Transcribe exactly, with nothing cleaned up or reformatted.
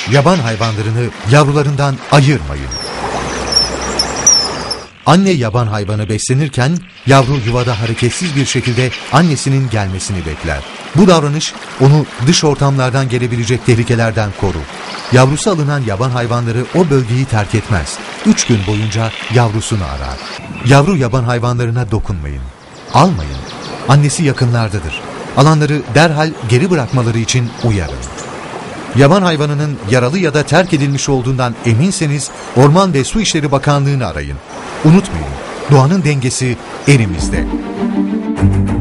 Yaban hayvanlarını yavrularından ayırmayın. Anne yaban hayvanı beslenirken yavru yuvada hareketsiz bir şekilde annesinin gelmesini bekler. Bu davranış onu dış ortamlardan gelebilecek tehlikelerden korur. Yavrusu alınan yaban hayvanları o bölgeyi terk etmez. Üç gün boyunca yavrusunu arar. Yavru yaban hayvanlarına dokunmayın. Almayın. Annesi yakınlardadır. Alanları derhal geri bırakmaları için uyarın. Yaban hayvanının yaralı ya da terk edilmiş olduğundan eminseniz Orman ve Su İşleri Bakanlığı'nı arayın. Unutmayın, doğanın dengesi elimizde.